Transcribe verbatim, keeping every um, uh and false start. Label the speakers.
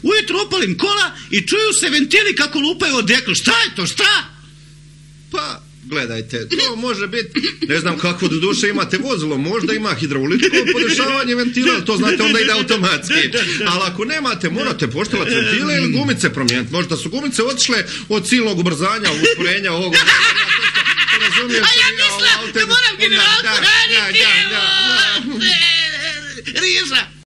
Speaker 1: ujutro upalim kola i čuju se ventili kako lupaju odjeknu. Šta je to, šta?
Speaker 2: Pa, gledajte, to može biti, ne znam kako do duše imate vozilo, možda ima hidrauličko podešavanje ventila, to znate onda ide automatski. Ali ako nemate, morate poštovati ventile ili gumice promijeniti. Možda su gumice otišle od silnog ubrzanja, usporenja ovoga.
Speaker 1: A ja mislim da moram generalku raditi, evo! Riža!